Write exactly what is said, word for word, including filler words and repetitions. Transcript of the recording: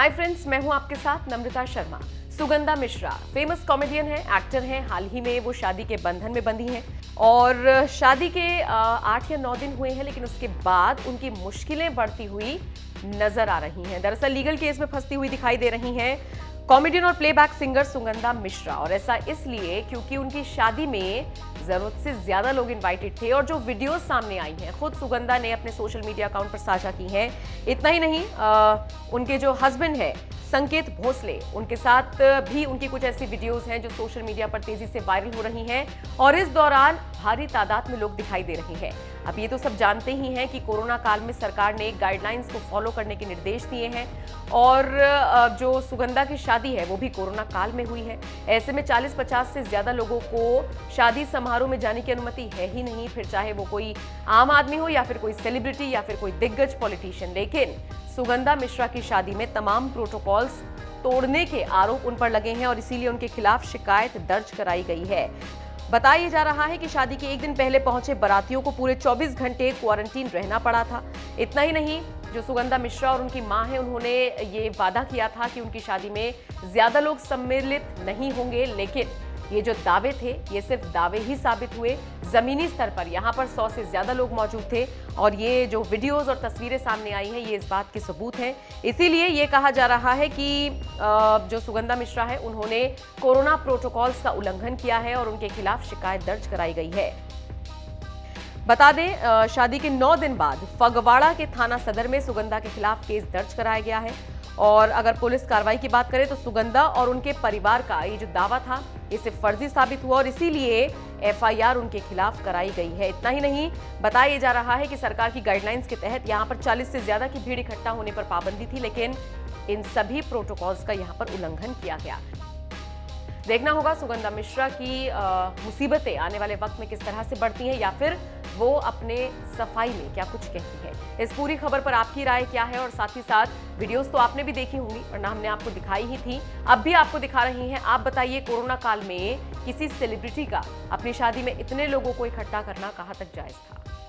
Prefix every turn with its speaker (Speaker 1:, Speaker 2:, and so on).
Speaker 1: Hi friends, मैं हूं आपके साथ नम्रता शर्मा। सुगंधा मिश्रा फेमस कॉमेडियन है, एक्टर हैं। हाल ही में वो शादी के बंधन में बंधी हैं और शादी के आठ या नौ दिन हुए हैं, लेकिन उसके बाद उनकी मुश्किलें बढ़ती हुई नजर आ रही हैं। दरअसल लीगल केस में फंसती हुई दिखाई दे रही हैं कॉमेडियन और प्लेबैक सिंगर सुगंधा मिश्रा, और ऐसा इसलिए क्योंकि उनकी शादी में जरूरत से ज्यादा लोग इनवाइटेड थे और जो वीडियोस सामने आई हैं खुद सुगंधा ने अपने सोशल मीडिया अकाउंट पर साझा की हैं। इतना ही नहीं, आ, उनके जो हस्बैंड है संकेत भोसले, उनके साथ भी उनकी कुछ ऐसी वीडियोस हैं जो सोशल मीडिया पर तेजी से वायरल हो रही हैं और इस दौरान भारी तादाद में लोग दिखाई दे रहे हैं। अब ये तो सब जानते ही हैं कि कोरोना काल में सरकार ने गाइडलाइंस को फॉलो करने के निर्देश दिए हैं और जो सुगंधा की शादी है वो भी कोरोना काल में हुई है। ऐसे में चालीस पचास से ज्यादा लोगों को शादी समारोह में जाने की अनुमति है ही नहीं, फिर चाहे वो कोई आम आदमी हो या फिर कोई सेलिब्रिटी या फिर कोई दिग्गज पॉलिटिशियन। लेकिन सुगंधा मिश्रा की शादी में तमाम प्रोटोकॉल्स तोड़ने के आरोप उन पर लगे हैं और इसीलिए उनके खिलाफ शिकायत दर्ज कराई गई है। बताया जा रहा है कि शादी के एक दिन पहले पहुंचे बारातियों को पूरे चौबीस घंटे क्वारंटीन रहना पड़ा था। इतना ही नहीं, जो सुगंधा मिश्रा और उनकी मां है उन्होंने ये वादा किया था कि उनकी शादी में ज्यादा लोग सम्मिलित नहीं होंगे, लेकिन ये जो दावे थे ये सिर्फ दावे ही साबित हुए। जमीनी स्तर पर यहाँ पर सौ से ज्यादा लोग मौजूद थे और ये जो वीडियोस और तस्वीरें सामने आई हैं ये इस बात के सबूत हैं। इसीलिए ये कहा जा रहा है कि जो सुगंधा मिश्रा है उन्होंने कोरोना प्रोटोकॉल्स का उल्लंघन किया है और उनके खिलाफ शिकायत दर्ज कराई गई है। बता दें, शादी के नौ दिन बाद फगवाड़ा के थाना सदर में सुगंधा के खिलाफ केस दर्ज कराया गया है और अगर पुलिस कार्रवाई की बात करें तो सुगंधा और उनके परिवार का ये जो दावा था ये सिर्फ फर्जी साबित हुआ और इसीलिए एफ आई आर उनके खिलाफ कराई गई है। इतना ही नहीं, बताया जा रहा है कि सरकार की गाइडलाइंस के तहत यहाँ पर चालीस से ज्यादा की भीड़ इकट्ठा होने पर पाबंदी थी, लेकिन इन सभी प्रोटोकॉल्स का यहाँ पर उल्लंघन किया गया। देखना होगा सुगंधा मिश्रा की मुसीबतें आने वाले वक्त में किस तरह से बढ़ती हैं या फिर वो अपने सफाई में क्या कुछ कहती है। इस पूरी खबर पर आपकी राय क्या है और साथ ही साथ वीडियोस तो आपने भी देखी होंगी वरना हमने आपको दिखाई ही थी, अब भी आपको दिखा रही हैं। आप बताइए, कोरोना काल में किसी सेलिब्रिटी का अपनी शादी में इतने लोगों को इकट्ठा करना कहां तक जायज था?